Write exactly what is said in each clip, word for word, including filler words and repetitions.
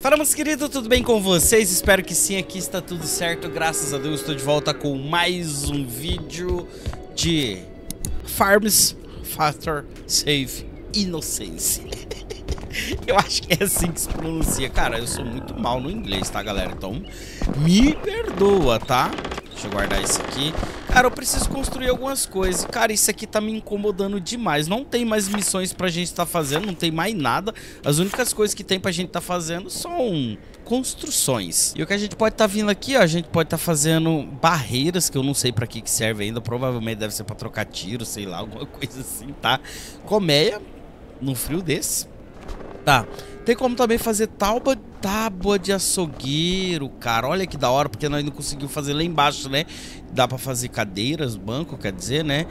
Fala, meus queridos, tudo bem com vocês? Espero que sim, aqui está tudo certo, graças a Deus. Estou de volta com mais um vídeo de Farms Faster Save Innocence. Eu acho que é assim que se pronuncia. Cara, eu sou muito mal no inglês, tá, galera? Então, me perdoa, tá? Deixa eu guardar isso aqui. Cara, eu preciso construir algumas coisas. Cara, isso aqui tá me incomodando demais. Não tem mais missões pra gente estar fazendo. Não tem mais nada. As únicas coisas que tem pra gente estar fazendo são construções. E o que a gente pode estar vindo aqui, ó, a gente pode estar fazendo barreiras, que eu não sei pra que que serve ainda. Provavelmente deve ser pra trocar tiro, sei lá, alguma coisa assim, tá? Colmeia, no frio desse. Tá. Tem como também fazer tábua, tábua de açougueiro, cara. Olha que da hora, porque nós não conseguimos fazer lá embaixo, né? Dá pra fazer cadeiras, banco, quer dizer, né?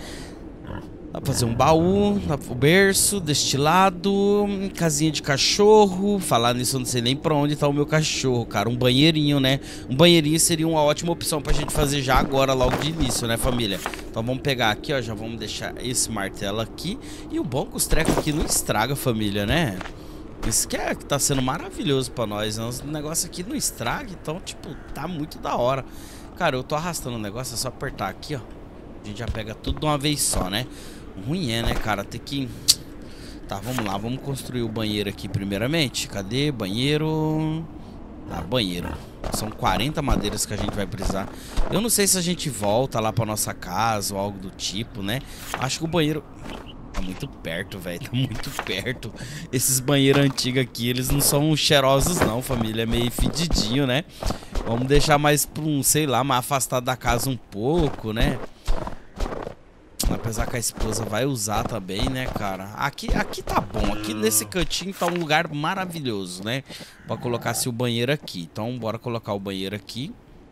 Dá pra fazer um baú, dá pra o berço, destilado, casinha de cachorro. Falar nisso, eu não sei nem pra onde tá o meu cachorro, cara. Um banheirinho, né? Um banheirinho seria uma ótima opção pra gente fazer já agora, logo de início, né, família? Então vamos pegar aqui, ó, já vamos deixar esse martelo aqui. E o bom que os trecos aqui não estraga, família, né? Isso que é que tá sendo maravilhoso pra nós, né? O negócio aqui não estraga, então, tipo, tá muito da hora. Cara, eu tô arrastando o negócio, é só apertar aqui, ó. A gente já pega tudo de uma vez só, né? O ruim é, né, cara, ter que... Tá, vamos lá, vamos construir o banheiro aqui primeiramente. Cadê? Banheiro... Tá, banheiro. São quarenta madeiras que a gente vai precisar. Eu não sei se a gente volta lá pra nossa casa ou algo do tipo, né? Acho que o banheiro... Tá muito perto, velho. Tá muito perto. Esses banheiros antigos aqui, eles não são cheirosos não, família. É meio fedidinho, né? Vamos deixar mais pra um, sei lá, mais afastado da casa um pouco, né? Apesar que a esposa vai usar também, né, cara? Aqui, aqui tá bom. Aqui nesse cantinho tá um lugar maravilhoso, né? Pra colocar assim, o banheiro aqui. Então, bora colocar o banheiro aqui.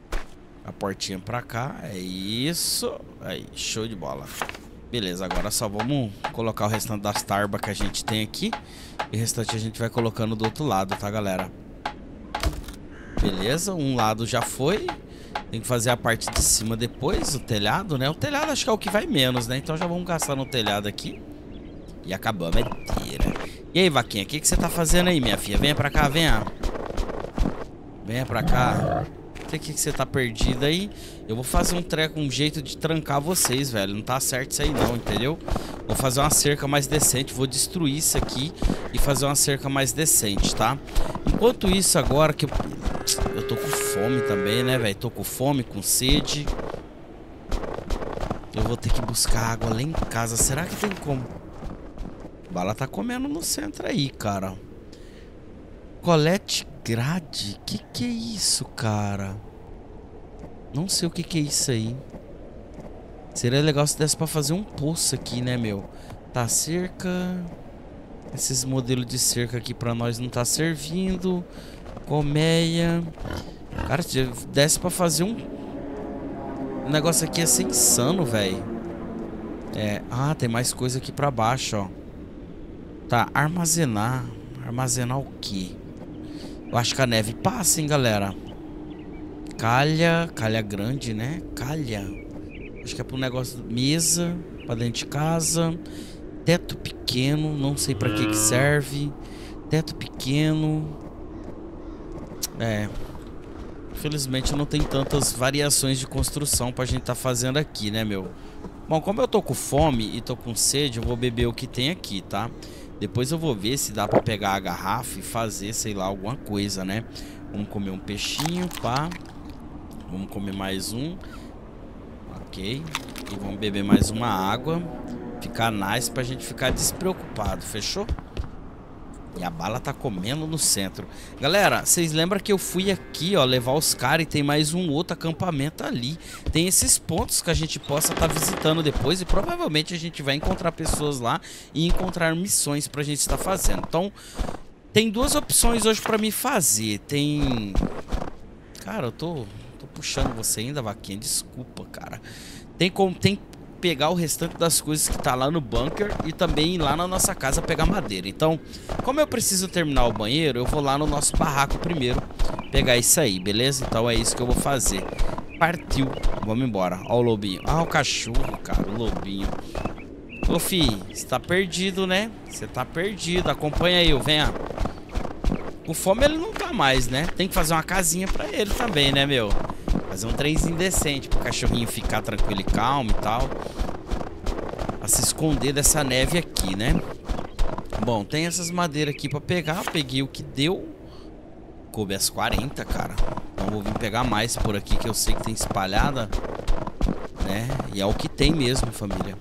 A portinha pra cá. É isso. Aí, show de bola. Beleza, agora só vamos colocar o restante das tarbas que a gente tem aqui. E o restante a gente vai colocando do outro lado, tá, galera? Beleza, um lado já foi. Tem que fazer a parte de cima depois, o telhado, né? O telhado acho que é o que vai menos, né? Então já vamos gastar no telhado aqui. E acabamos, é mentira. E aí, vaquinha, o que, que você tá fazendo aí, minha filha? Venha pra cá, venha. Venha pra cá. O que que você tá perdido aí? Eu vou fazer um treco, um jeito de trancar vocês, velho. Não tá certo isso aí não, entendeu? Vou fazer uma cerca mais decente. Vou destruir isso aqui e fazer uma cerca mais decente, tá? Enquanto isso agora que eu... Eu tô com fome também, né, velho? Tô com fome, com sede. Eu vou ter que buscar água lá em casa. Será que tem como? Bala tá comendo no centro aí, cara. Colete grade? Que que é isso, cara? Não sei o que que é isso aí. Seria legal se desse pra fazer um poço aqui, né, meu? Tá, cerca. Esses modelos de cerca aqui pra nós não tá servindo. Colmeia. Cara, se desse pra fazer um... O negócio aqui ia ser insano, velho. É... Ah, tem mais coisa aqui pra baixo, ó. Tá, armazenar. Armazenar o quê? Eu acho que a neve passa, hein, galera. Calha. Calha grande, né? Calha. Acho que é pro negócio... Mesa. Pra dentro de casa. Teto pequeno. Não sei pra que que serve. Teto pequeno. É. Infelizmente não tem tantas variações de construção pra gente tá fazendo aqui, né, meu? Bom, como eu tô com fome e tô com sede, eu vou beber o que tem aqui, tá? Depois eu vou ver se dá pra pegar a garrafa e fazer, sei lá, alguma coisa, né? Vamos comer um peixinho, pá. Vamos comer mais um. Ok. E vamos beber mais uma água. Ficar nice pra gente ficar despreocupado, fechou? E a bala tá comendo no centro. Galera, vocês lembram que eu fui aqui, ó, levar os caras e tem mais um outro acampamento ali. Tem esses pontos que a gente possa estar visitando depois e provavelmente a gente vai encontrar pessoas lá e encontrar missões pra gente estar fazendo. Então, tem duas opções hoje pra me fazer. Tem... Cara, eu tô, tô puxando você ainda, vaquinha. Desculpa, cara. Tem como... Tem... pegar o restante das coisas que tá lá no bunker e também ir lá na nossa casa pegar madeira. Então, como eu preciso terminar o banheiro, eu vou lá no nosso barraco primeiro pegar isso aí, beleza? Então é isso que eu vou fazer. Partiu. Vamos embora. Ó o lobinho. Ah, o cachorro, cara, o lobinho. Ô, fi, você tá perdido, né? Você tá perdido. Acompanha eu, venha. Com fome ele não tá mais, né? Tem que fazer uma casinha pra ele também, né, meu? Fazer um trenzinho decente pro cachorrinho ficar tranquilo e calmo e tal. Pra se esconder dessa neve aqui, né? Bom, tem essas madeiras aqui pra pegar. Peguei o que deu. Coube as quarenta, cara. Então vou vir pegar mais por aqui, que eu sei que tem espalhada, né? E é o que tem mesmo, família.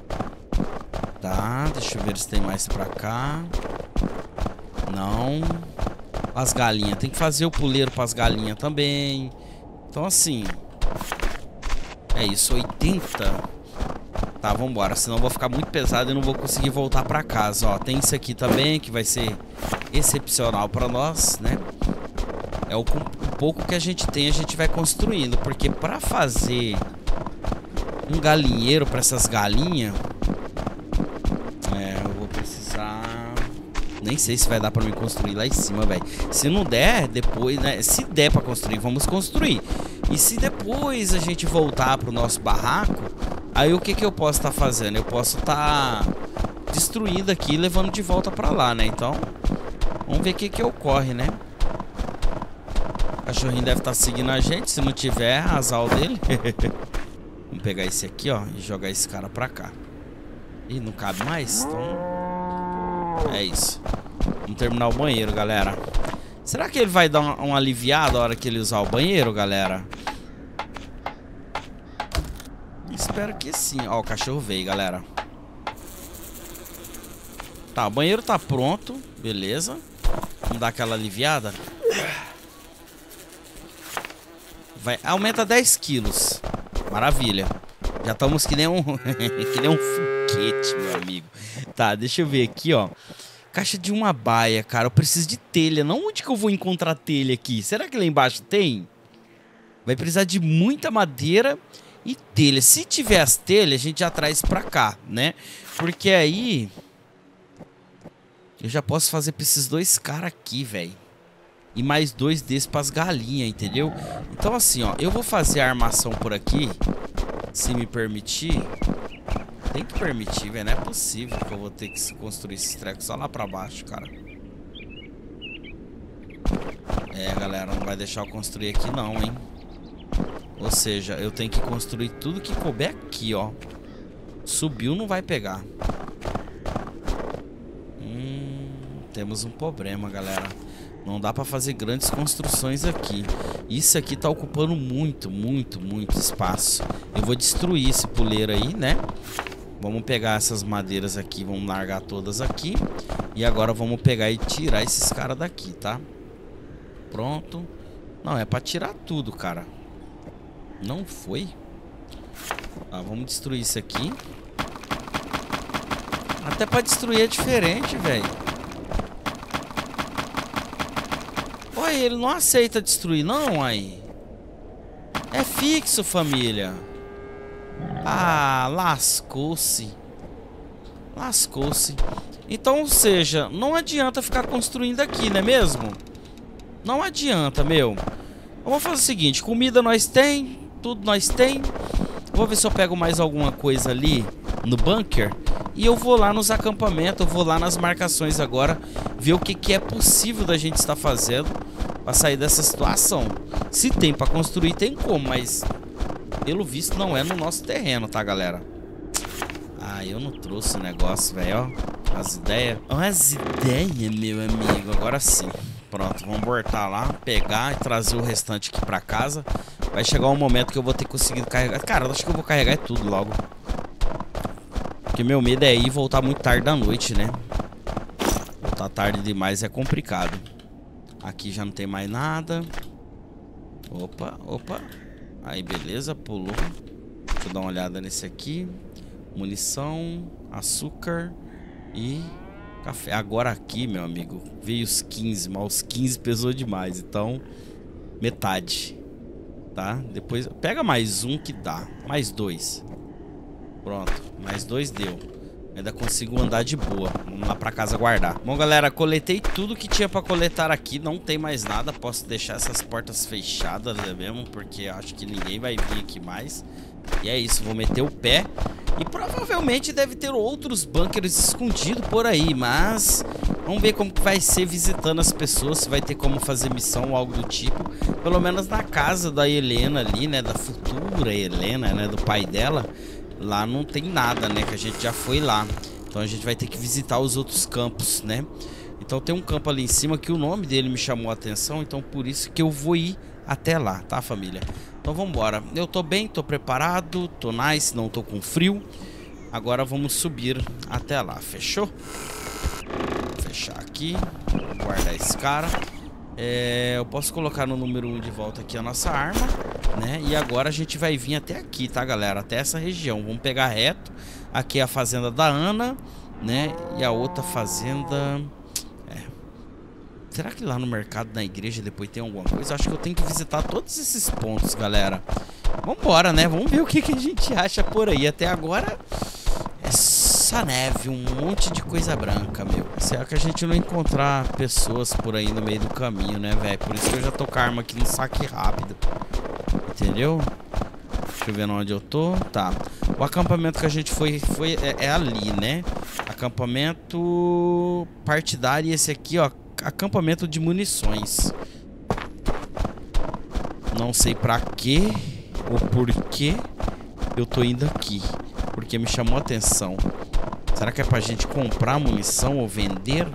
Tá, deixa eu ver se tem mais pra cá. Não. As galinhas, tem que fazer o puleiro pras galinhas também. Então assim, é isso, oitenta. Tá, vambora, senão eu vou ficar muito pesado e não vou conseguir voltar pra casa. Ó, tem isso aqui também, que vai ser excepcional pra nós, né? É o, o pouco que a gente tem, a gente vai construindo. Porque pra fazer um galinheiro pra essas galinhas, é, eu vou precisar... Nem sei se vai dar pra mim construir lá em cima, velho. Se não der, depois, né? Se der pra construir, vamos construir. E se depois a gente voltar pro nosso barraco, aí o que que eu posso estar fazendo? Eu posso estar destruindo aqui e levando de volta pra lá, né? Então, vamos ver o que que ocorre, né? O cachorrinho deve estar seguindo a gente. Se não tiver, azar dele. Vamos pegar esse aqui, ó, e jogar esse cara pra cá. Ih, não cabe mais? Então... é isso. Vamos terminar o banheiro, galera. Será que ele vai dar um, um aliviado na hora que ele usar o banheiro, galera? Espero que sim. Ó, o cachorro veio, galera. Tá, o banheiro tá pronto. Beleza. Vamos dar aquela aliviada. Vai, aumenta dez quilos. Maravilha. Já estamos que nem um que nem um foguete, meu amigo. Tá, deixa eu ver aqui, ó. Caixa de uma baia, cara. Eu preciso de telha. Não, onde que eu vou encontrar telha aqui? Será que lá embaixo tem? Vai precisar de muita madeira e telha. Se tiver as telhas, a gente já traz pra cá, né? Porque aí eu já posso fazer pra esses dois caras aqui, velho. E mais dois desses pras galinhas, entendeu? Então assim, ó. Eu vou fazer a armação por aqui. Se me permitir. Tem que permitir, velho. Não é possível que eu vou ter que construir esses trecos só lá pra baixo, cara. É, galera, não vai deixar eu construir aqui não, hein. Ou seja, eu tenho que construir tudo que couber aqui, ó. Subiu, não vai pegar. Hum, temos um problema, galera. Não dá pra fazer grandes construções aqui. Isso aqui tá ocupando muito, muito, muito espaço. Eu vou destruir esse puleiro aí, né? Vamos pegar essas madeiras aqui, vamos largar todas aqui. E agora vamos pegar e tirar esses caras daqui, tá? Pronto. Não, é pra tirar tudo, cara. Não foi? Tá, vamos destruir isso aqui. Até pra destruir é diferente, velho. Olha, ele não aceita destruir, não, aí. É fixo, família. Ah, lascou-se. Lascou-se. Então, ou seja, não adianta ficar construindo aqui, não é mesmo? Não adianta, meu. Vamos fazer o seguinte, comida nós tem, tudo nós tem. Vou ver se eu pego mais alguma coisa ali no bunker. E eu vou lá nos acampamentos, eu vou lá nas marcações agora, ver o que, que é possível da gente estar fazendo pra sair dessa situação. Se tem pra construir, tem como, mas pelo visto não é no nosso terreno, tá, galera? Ah, eu não trouxe o negócio, velho, ó. As ideias. As ideias, meu amigo. Agora sim. Pronto, vamos voltar lá, pegar e trazer o restante aqui pra casa. Vai chegar um momento que eu vou ter conseguido carregar. Cara, eu acho que eu vou carregar tudo logo. Porque meu medo é ir e voltar muito tarde da noite, né? Voltar tarde demais é complicado. Aqui já não tem mais nada. Opa, opa. Aí, beleza, pulou. Deixa eu dar uma olhada nesse aqui. Munição, açúcar e café. Agora aqui, meu amigo, veio os quinze, mas os quinze pesou demais. Então, metade. Tá? Depois, pega mais um que dá. Mais dois. Pronto, mais dois deu. Ainda consigo andar de boa. Vamos lá pra casa guardar. Bom, galera, coletei tudo que tinha pra coletar aqui. Não tem mais nada. Posso deixar essas portas fechadas, né, mesmo? Porque acho que ninguém vai vir aqui mais. E é isso, vou meter o pé. E provavelmente deve ter outros bunkers escondidos por aí. Mas vamos ver como que vai ser visitando as pessoas. Se vai ter como fazer missão ou algo do tipo. Pelo menos na casa da Helena ali, né? Da futura Helena, né? Do pai dela. Lá não tem nada, né? Que a gente já foi lá. Então a gente vai ter que visitar os outros campos, né? Então tem um campo ali em cima que o nome dele me chamou a atenção. Então por isso que eu vou ir até lá, tá, família? Então vamos embora. Eu tô bem, tô preparado, tô nice, não tô com frio. Agora vamos subir até lá, fechou? Vou fechar aqui. Guardar esse cara. É, eu posso colocar no número um de volta aqui a nossa arma, né? E agora a gente vai vir até aqui, tá, galera? Até essa região. Vamos pegar reto. Aqui é a fazenda da Ana, né? E a outra fazenda... É. Será que lá no mercado, na igreja, depois tem alguma coisa? Acho que eu tenho que visitar todos esses pontos, galera. Vambora, né? Vamos ver o que, que a gente acha por aí. Até agora é só neve, um monte de coisa branca, meu. Será que a gente não encontrar pessoas por aí no meio do caminho, né, velho? Por isso que eu já tô com a arma aqui no saque rápido. Entendeu? Deixa eu ver onde eu tô. Tá. O acampamento que a gente foi, foi é, é ali, né? Acampamento partidário. E esse aqui, ó, acampamento de munições. Não sei pra quê ou por que eu tô indo aqui. Porque me chamou a atenção. Será que é pra gente comprar munição ou vender?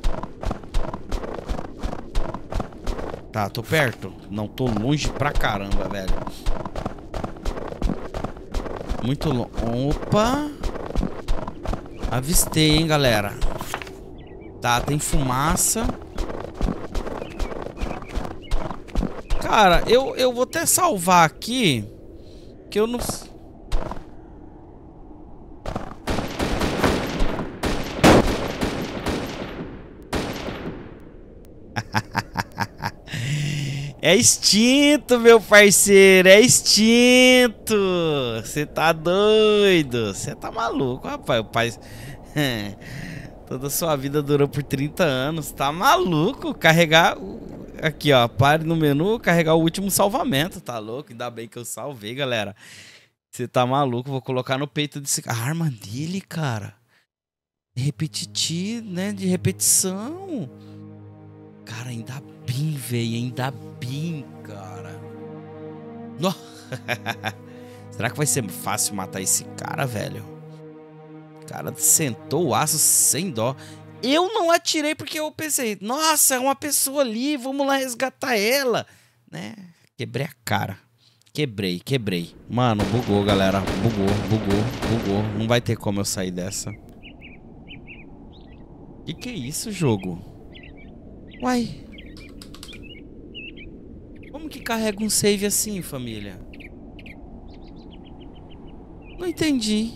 Tá, tô perto. Não, tô longe pra caramba, velho. Muito longe. Opa! Avistei, hein, galera. Tá, tem fumaça. Cara, eu, eu vou até salvar aqui. Que eu não... É extinto, meu parceiro. É extinto. Você tá doido. Você tá maluco, rapaz. O pai... Toda a sua vida durou por trinta anos. Tá maluco? Carregar... Aqui, ó. Pare no menu. Carregar o último salvamento. Tá louco? Ainda bem que eu salvei, galera. Você tá maluco? Vou colocar no peito desse... A arma dele, cara. Repetitivo, né? De repetição. Cara, ainda bem, velho. Ainda bem, cara. No... Será que vai ser fácil matar esse cara, velho? O cara sentou o aço sem dó. Eu não atirei porque eu pensei, nossa, é uma pessoa ali, vamos lá resgatar ela, né? Quebrei a cara. Quebrei, quebrei. Mano, bugou, galera. Bugou, bugou, bugou. Não vai ter como eu sair dessa. Que que é isso, jogo? Uai. Como que carrega um save assim, família? Não entendi.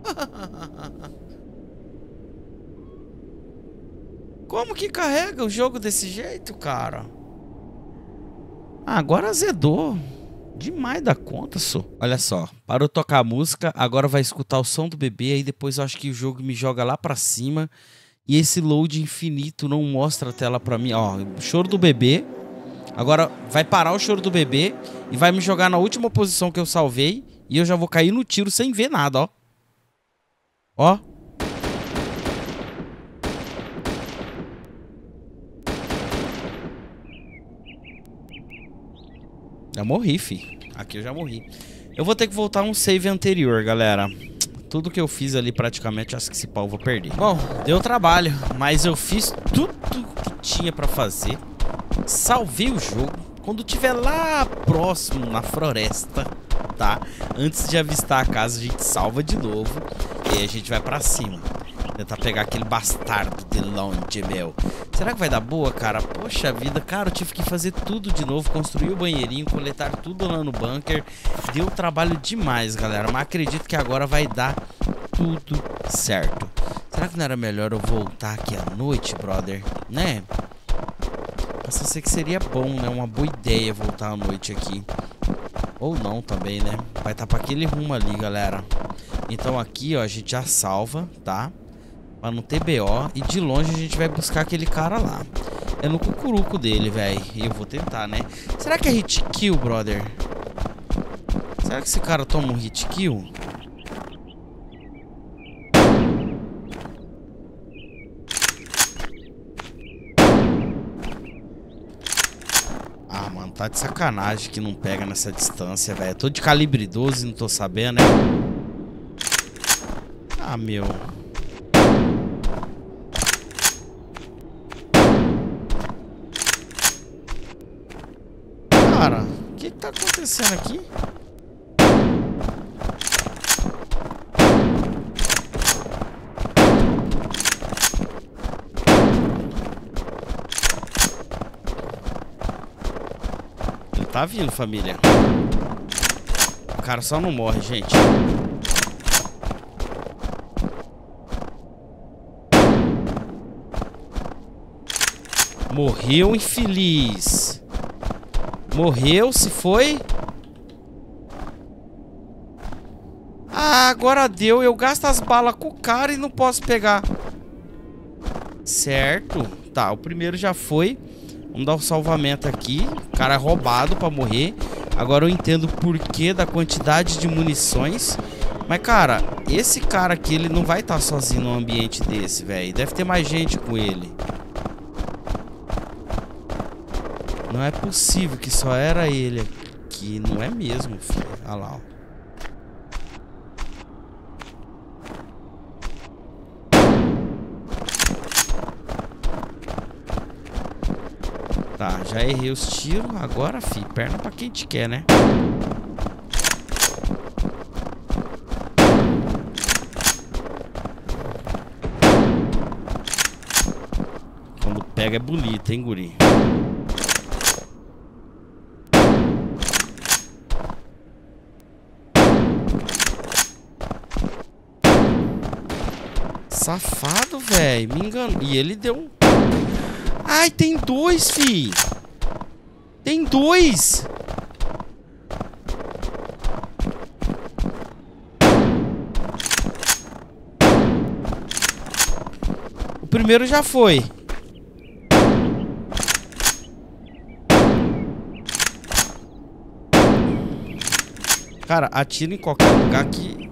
Como que carrega o jogo desse jeito, cara? Ah, agora azedou. Demais da conta, só. Olha só, parou de tocar a música, agora vai escutar o som do bebê, aí depois eu acho que o jogo me joga lá pra cima. E esse load infinito não mostra a tela pra mim. Ó, choro do bebê. Agora vai parar o choro do bebê e vai me jogar na última posição que eu salvei. E eu já vou cair no tiro sem ver nada, ó. Ó. Já morri, fi. Aqui eu já morri. Eu vou ter que voltar a um save anterior, galera. Tudo que eu fiz ali praticamente, acho que esse pau eu vou perder. Bom, deu trabalho, mas eu fiz tudo que tinha pra fazer. Salvei o jogo. Quando tiver lá próximo, na floresta, tá? Antes de avistar a casa, a gente salva de novo. E aí a gente vai pra cima. Tentar pegar aquele bastardo de longe, meu. Será que vai dar boa, cara? Poxa vida, cara, eu tive que fazer tudo de novo. Construir o banheirinho, coletar tudo lá no bunker. Deu trabalho demais, galera. Mas acredito que agora vai dar tudo certo. Será que não era melhor eu voltar aqui à noite, brother? Né? Mas eu sei que seria bom, né? Uma boa ideia voltar à noite aqui. Ou não também, né? Vai estar pra aquele rumo ali, galera. Então aqui, ó, a gente já salva, tá? Pra não ter B O. E de longe a gente vai buscar aquele cara lá. É no cucuruco dele, velho. E eu vou tentar, né? Será que é hit kill, brother? Será que esse cara toma um hit kill? Ah, mano, tá de sacanagem que não pega nessa distância, velho. Tô de calibre doze e não tô sabendo, né? Ah, meu. Cara, o que que tá acontecendo aqui? Ele tá vindo, família. O cara só não morre, gente. Morreu, infeliz. Morreu, se foi. Ah, agora deu. Eu gasto as balas com o cara e não posso pegar. Certo. Tá, o primeiro já foi. Vamos dar um salvamento aqui. O cara é roubado pra morrer. Agora eu entendo o porquê da quantidade de munições. Mas, cara, esse cara aqui, ele não vai estar sozinho num ambiente desse, velho. Deve ter mais gente com ele. Não é possível que só era ele aqui. Não é mesmo, filho. Olha lá, ó. Tá, já errei os tiros. Agora, fi, perna pra quem te quer, né? Quando pega é bonito, hein, guri? Safado, velho. Me enganou. E ele deu um... Ai, tem dois, fi. Tem dois. O primeiro já foi. Cara, atira em qualquer lugar que...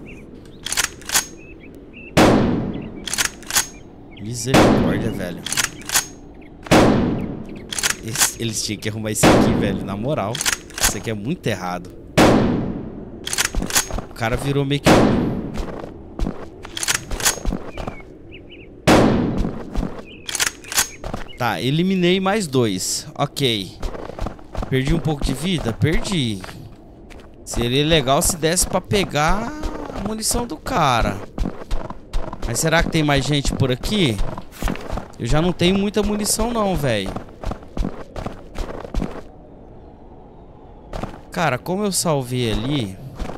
Misericórdia, velho. Eles, eles tinham que arrumar isso aqui, velho. Na moral, isso aqui é muito errado. O cara virou meio que... Tá, eliminei mais dois. Ok. Perdi um pouco de vida? Perdi. Seria legal se desse pra pegar a munição do cara. Mas será que tem mais gente por aqui? Eu já não tenho muita munição não, velho. Cara, como eu salvei ali...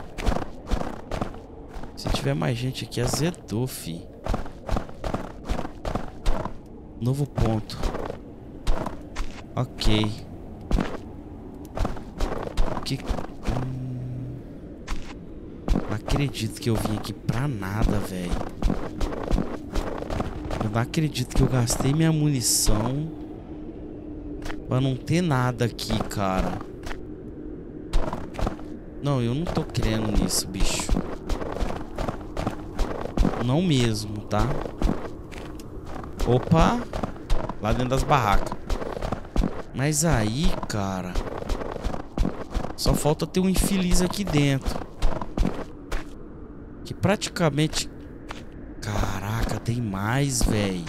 Se tiver mais gente aqui, azedou, fi. Novo ponto. Ok. Que... Hum... Não acredito que eu vim aqui pra nada, velho. Eu não acredito que eu gastei minha munição pra não ter nada aqui, cara. Não, eu não tô crendo nisso, bicho. Não mesmo, tá? Opa! Lá dentro das barracas. Mas aí, cara... Só falta ter um infeliz aqui dentro. Que praticamente... Caraca, tem mais, velho.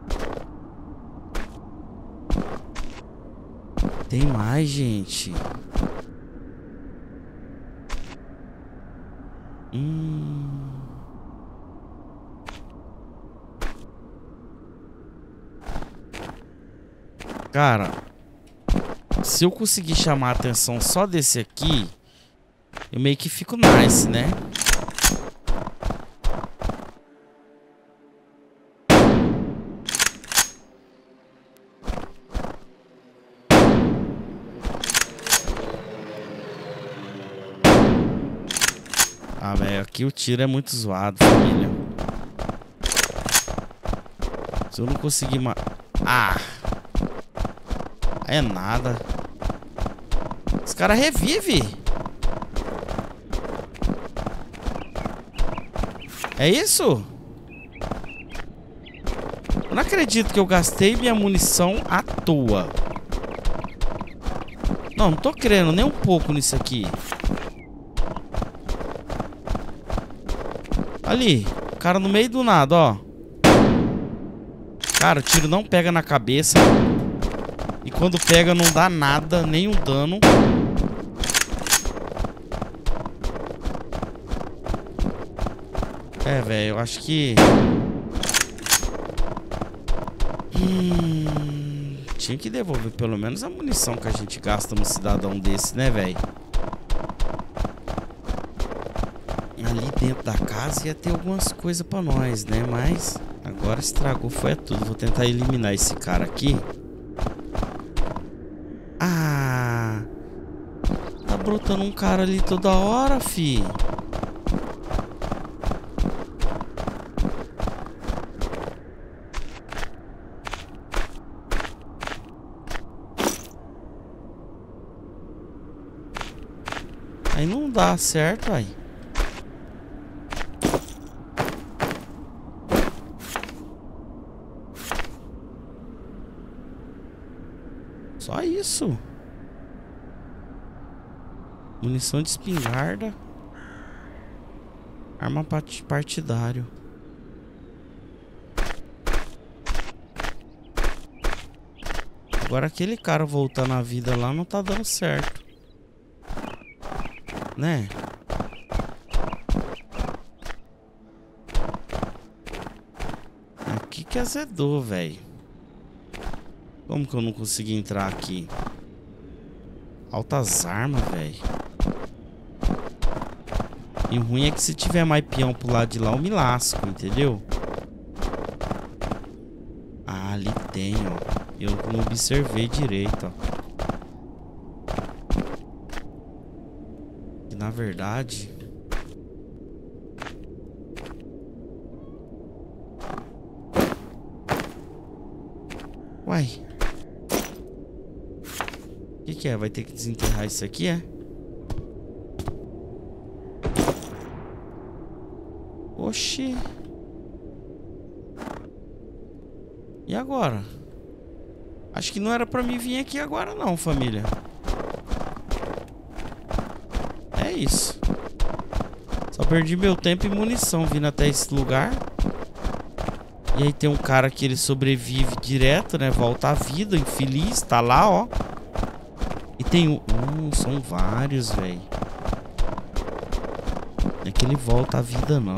Tem mais, gente. Hum... Cara, se eu conseguir chamar a atenção só desse aqui, eu meio que fico nice, né? Ah, velho, aqui o tiro é muito zoado, família. Se eu não conseguir ma... Ah! É nada. Os caras revivem. É isso? Eu não acredito que eu gastei minha munição à toa. Não, não tô crendo nem um pouco nisso aqui. Ali, o cara no meio do nada, ó. Cara, o tiro não pega na cabeça. E quando pega não dá nada, nenhum dano. É, velho, eu acho que... Hum... Tinha que devolver pelo menos a munição que a gente gasta num cidadão desse, né, velho? Ali dentro da casa ia ter algumas coisas pra nós, né? Mas agora estragou, foi tudo. Vou tentar eliminar esse cara aqui. Ah! Tá brotando um cara ali toda hora, fi. Aí não dá certo, aí. Só isso. Munição de espingarda. Arma partidário. Agora aquele cara voltando à vida lá não tá dando certo. Né? Aqui que azedou, velho. Como que eu não consegui entrar aqui? Altas armas, velho. E o ruim é que se tiver mais peão pro lado de lá, eu me lasco, entendeu? Ah, ali tem, ó. Eu não observei direito, ó. E na verdade... Uai. O que que é? Vai ter que desenterrar isso aqui, é? Oxi. E agora? Acho que não era pra mim vir aqui agora não, família. É isso. Só perdi meu tempo e munição vindo até esse lugar. E aí tem um cara que ele sobrevive direto, né? Volta à vida, infeliz, tá lá, ó. E tem um... Hum, são vários, velho. Não é que ele volta à vida, não.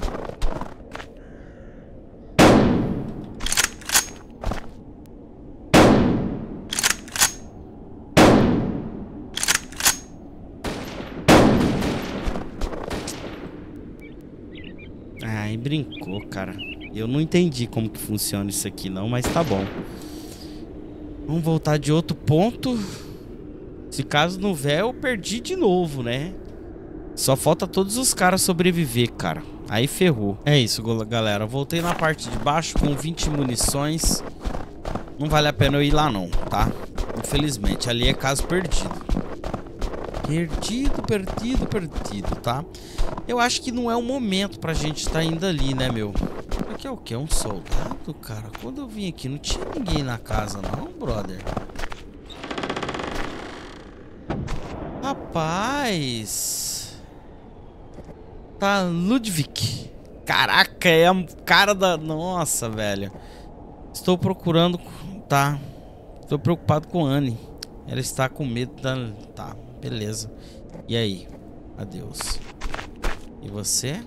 Ai, brincou, cara. Eu não entendi como que funciona isso aqui, não, mas tá bom. Vamos voltar de outro ponto. Se caso não vier, eu perdi de novo, né? Só falta todos os caras sobreviver, cara. Aí ferrou. É isso, galera. Voltei na parte de baixo com vinte munições. Não vale a pena eu ir lá não, tá? Infelizmente, ali é caso perdido. Perdido, perdido, perdido, tá? Eu acho que não é o momento pra gente estar indo ali, né, meu? Aqui é o quê? Um soldado, cara? Quando eu vim aqui não tinha ninguém na casa não, brother. Rapaz. Tá, Ludwig. Caraca, é a cara da... Nossa, velho. Estou procurando... Tá. Estou preocupado com Anne. Ela está com medo da... Tá, beleza. E aí? Adeus. E você?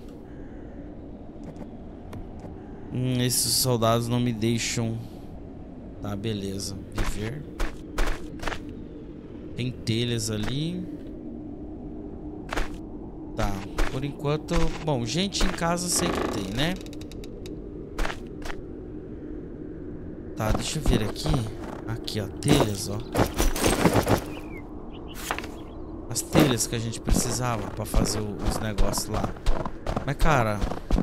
Hum, esses soldados não me deixam... Tá, beleza. Viver. Tem telhas ali. Tá, por enquanto... Bom, gente em casa sei que tem, né? Tá, deixa eu ver aqui. Aqui, ó, telhas, ó. as telhas que a gente precisava pra fazer os negócios lá. Mas, cara,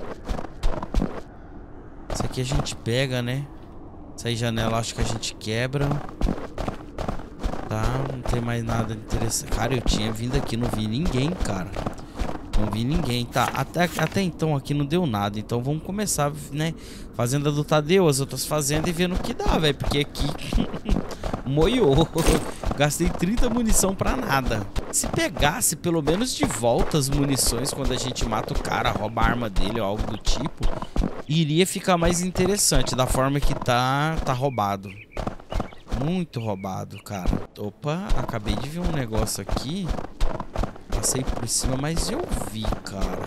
isso aqui a gente pega, né? Essa aí janela acho que a gente quebra. Tá, não tem mais nada interessante. Cara, eu tinha vindo aqui, não vi ninguém, cara. Não vi ninguém, tá? Até, até então aqui não deu nada. Então vamos começar, né? Fazenda do Tadeu, as outras fazendas e vendo o que dá, velho. Porque aqui moiou. Gastei trinta munição pra nada. Se pegasse pelo menos de volta as munições quando a gente mata o cara, rouba a arma dele ou algo do tipo, iria ficar mais interessante. Da forma que tá, tá roubado. Muito roubado, cara. Opa, acabei de ver um negócio aqui. Passei por cima, mas eu vi, cara.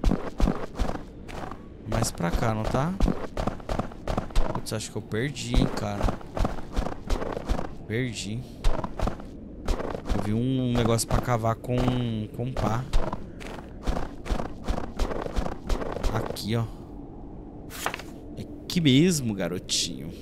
Mais pra cá, não tá? Putz, acho que eu perdi, hein, cara. Perdi. Eu vi um negócio pra cavar com, com pá. Aqui, ó. É aqui mesmo, garotinho.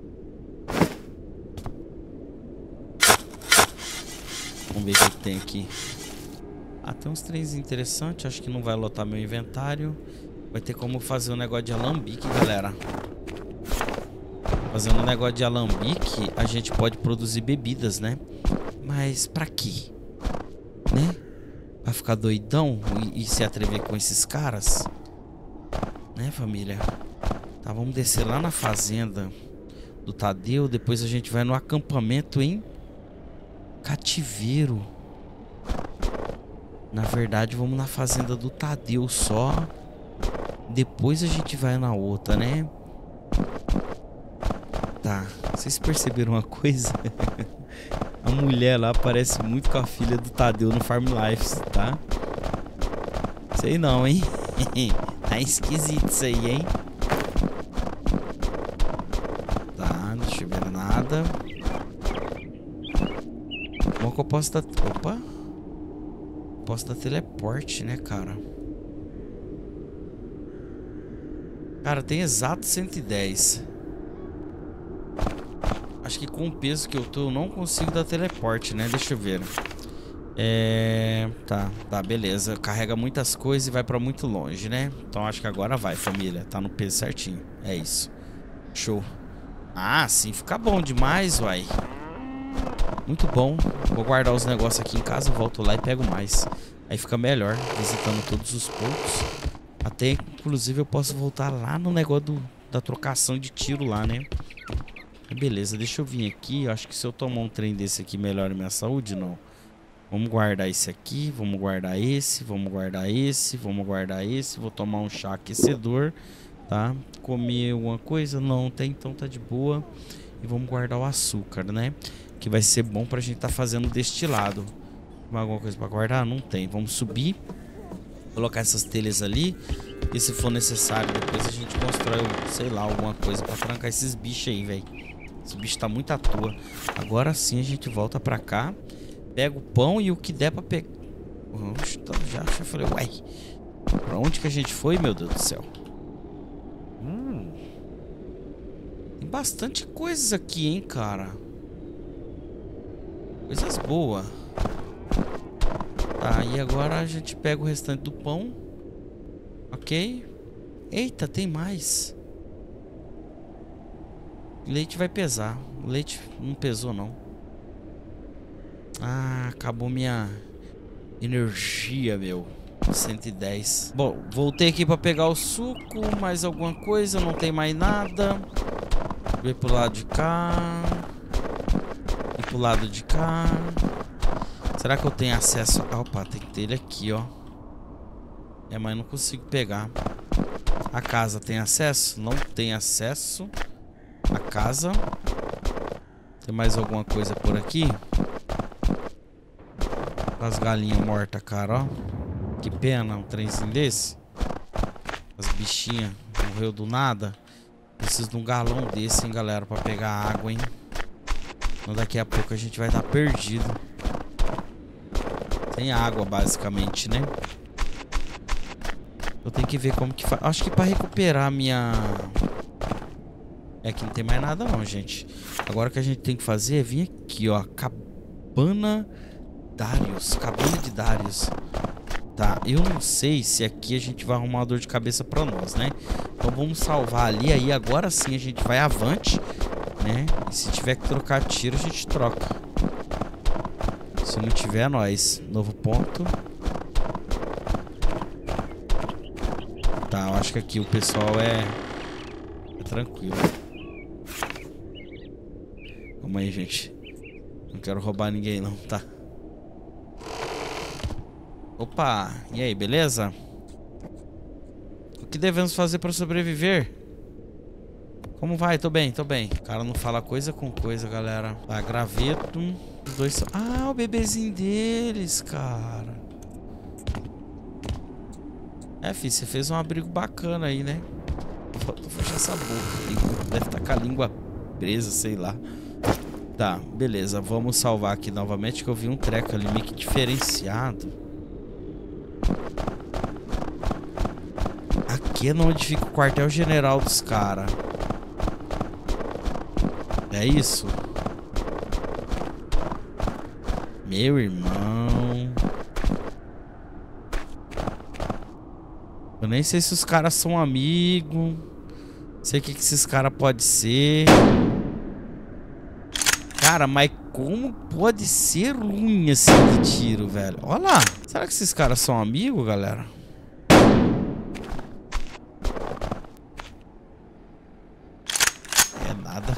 Vamos ver o que tem aqui. Ah, tem uns trens interessantes. Acho que não vai lotar meu inventário. Vai ter como fazer um negócio de alambique, galera. Fazendo um negócio de alambique, a gente pode produzir bebidas, né? Mas pra quê? Né? Pra ficar doidão e, e se atrever com esses caras? Né, família? Tá, vamos descer lá na fazenda do Tadeu. Depois a gente vai no acampamento em Cativeiro. Na verdade, vamos na fazenda do Tadeu só. Depois a gente vai na outra, né? Tá, vocês perceberam uma coisa? A mulher lá parece muito com a filha do Tadeu no Farm Life, tá? Sei não, hein? Tá esquisito isso aí, hein? Tá, deixa eu ver nada. Como que eu posso dar... Opa! Posso dar teleporte, né, cara? Cara, tem exato cento e dez. Acho que com o peso que eu tô, eu não consigo dar teleporte, né? Deixa eu ver. É... Tá, tá, beleza. Carrega muitas coisas e vai pra muito longe, né? Então acho que agora vai, família. Tá no peso certinho. É isso. Show. Ah, sim, fica bom demais, uai. Muito bom. Vou guardar os negócios aqui em casa, volto lá e pego mais. Aí fica melhor, visitando todos os pontos. Até, inclusive, eu posso voltar lá no negócio do, da trocação de tiro lá, né? Beleza, deixa eu vir aqui. Eu acho que se eu tomar um trem desse aqui, melhora minha saúde, não. Vamos guardar esse aqui, vamos guardar esse, vamos guardar esse, vamos guardar esse. Vou tomar um chá aquecedor, tá? Comer alguma coisa? Não tem, então tá de boa. E vamos guardar o açúcar, né? Que vai ser bom pra gente tá fazendo destilado. Tem alguma coisa pra guardar? Não tem. Vamos subir. Colocar essas telhas ali. E se for necessário, depois a gente constrói, sei lá, alguma coisa pra trancar esses bichos aí, velho. Esse bicho tá muito à toa. Agora sim a gente volta pra cá. Pega o pão e o que der pra pegar. Já, já falei, uai. Pra onde que a gente foi, meu Deus do céu? Hum. Tem bastante coisas aqui, hein, cara. Coisas boas. Tá, e agora a gente pega o restante do pão. Ok. Eita, tem mais. Leite vai pesar. O leite não pesou, não. Ah, acabou minha energia, meu. cento e dez. Bom, voltei aqui pra pegar o suco. Mais alguma coisa, não tem mais nada. Ver pro lado de cá. E pro lado de cá. Será que eu tenho acesso? Ah, opa, tem que ter ele aqui, ó. É, mas não consigo pegar. A casa tem acesso? Não tem acesso. A casa. Tem mais alguma coisa por aqui? As galinhas mortas, cara, ó. Que pena, um trenzinho desse. As bichinhas morreu do nada. Preciso de um galão desse, hein, galera, pra pegar água, hein. Então daqui a pouco a gente vai estar perdido. Sem água, basicamente, né? Eu tenho que ver como que faz. Acho que pra recuperar a minha... É que não tem mais nada não, gente. Agora o que a gente tem que fazer é vir aqui, ó. Cabana Darius, cabana de Darius. Tá, eu não sei se aqui a gente vai arrumar uma dor de cabeça pra nós, né? Então vamos salvar ali, aí agora sim a gente vai avante, né? E se tiver que trocar tiro, a gente troca. Se não tiver, nós. Novo ponto. Tá, eu acho que aqui o pessoal é, é tranquilo. Calma aí, gente. Não quero roubar ninguém não, tá? Opa, e aí, beleza? O que devemos fazer para sobreviver? Como vai? Tô bem, tô bem. O cara não fala coisa com coisa, galera. Tá, graveto. Os dois são... Ah, o bebezinho deles, cara. É, filho, você fez um abrigo bacana aí, né? Faltou fechar essa boca. Deve estar com a língua presa, sei lá. Tá, beleza. Vamos salvar aqui novamente, que eu vi um treco ali meio que diferenciado. Aqui é onde fica o quartel-general dos caras. É isso? Meu irmão. Eu nem sei se os caras são amigos. Sei o que, que esses caras podem ser. Cara, mas como pode ser ruim assim de tiro, velho? Olha lá. Será que esses caras são amigos, galera? É nada.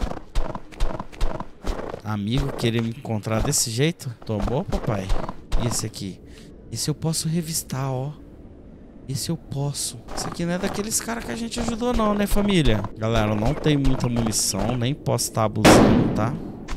Amigo querer me encontrar desse jeito? Tomou, papai? E esse aqui? Esse eu posso revistar, ó. Esse eu posso. Esse aqui não é daqueles caras que a gente ajudou não, né, família? Galera, eu não tenho muita munição. Nem posso estar abusando, tá?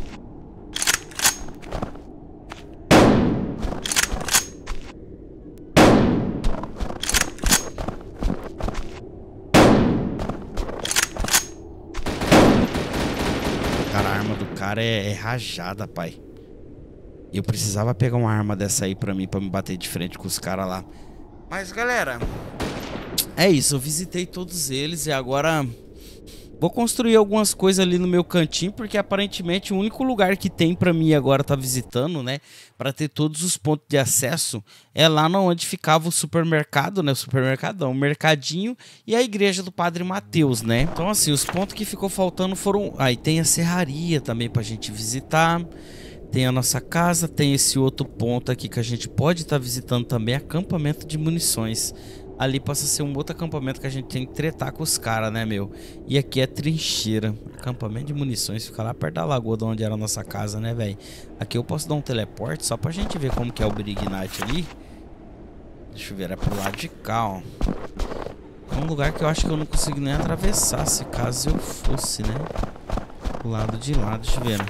Cara, a arma do cara é, é rajada, pai. E eu precisava pegar uma arma dessa aí pra mim, pra me bater de frente com os caras lá. Mas, galera, é isso. Eu visitei todos eles e agora vou construir algumas coisas ali no meu cantinho, porque aparentemente o único lugar que tem pra mim agora tá visitando, né, pra ter todos os pontos de acesso é lá onde ficava o supermercado, né, o supermercadão, o mercadinho e a igreja do Padre Mateus, né. Então, assim, os pontos que ficou faltando foram... Aí tem a serraria também pra gente visitar. Tem a nossa casa, tem esse outro ponto aqui que a gente pode estar visitando também, acampamento de munições. Ali passa a ser um outro acampamento que a gente tem que tretar com os caras, né, meu? E aqui é trincheira, acampamento de munições, fica lá perto da lagoa de onde era a nossa casa, né, velho? Aqui eu posso dar um teleporte só pra gente ver como que é o Brig Night ali. Deixa eu ver, é pro lado de cá, ó. É um lugar que eu acho que eu não consigo nem atravessar, se caso eu fosse, né? Pro lado de lá, deixa eu ver, né?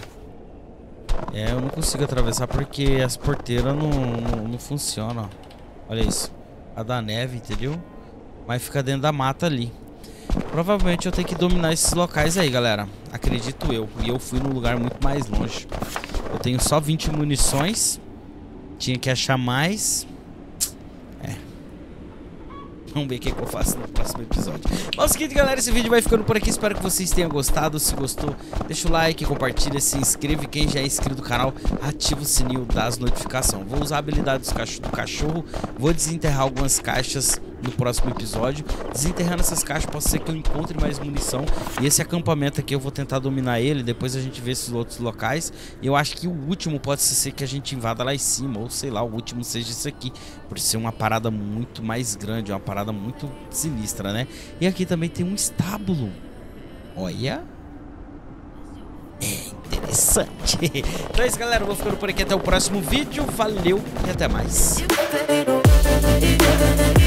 É, eu não consigo atravessar porque as porteiras não, não, não funcionam, ó. Olha isso. A da neve, entendeu? Mas fica dentro da mata ali. Provavelmente eu tenho que dominar esses locais aí, galera. Acredito eu. E eu fui num lugar muito mais longe. Eu tenho só vinte munições. Tinha que achar mais. É. Vamos ver o que, que eu faço no próximo episódio. Bom, é o seguinte, galera, esse vídeo vai ficando por aqui. Espero que vocês tenham gostado. Se gostou, deixa o like, compartilha, se inscreve. Quem já é inscrito no canal, ativa o sininho das notificações. Vou usar a habilidade do cachorro. Vou desenterrar algumas caixas no próximo episódio. Desenterrando essas caixas, pode ser que eu encontre mais munição. E esse acampamento aqui eu vou tentar dominar ele. Depois a gente vê esses outros locais. E eu acho que o último pode ser que a gente invada lá em cima. Ou sei lá, o último seja isso aqui. Por ser uma parada muito mais grande. Uma parada muito sinistra, né? E aqui também tem um estábulo. Olha. É interessante. Então é isso, galera. Eu vou ficando por aqui até o próximo vídeo. Valeu e até mais.